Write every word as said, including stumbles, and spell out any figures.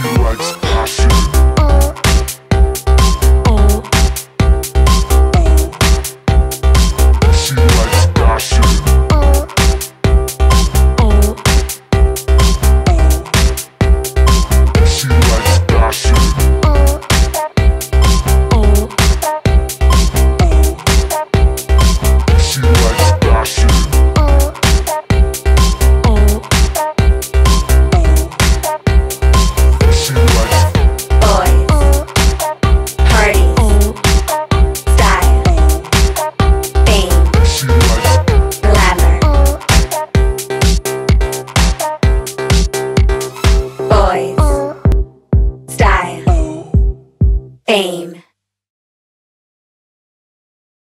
She likes fashion. She likes fashion. She likes fashion. She likes fashion. She likes Boys, parties, style, fame, She likes glamour. Boys, style, fame.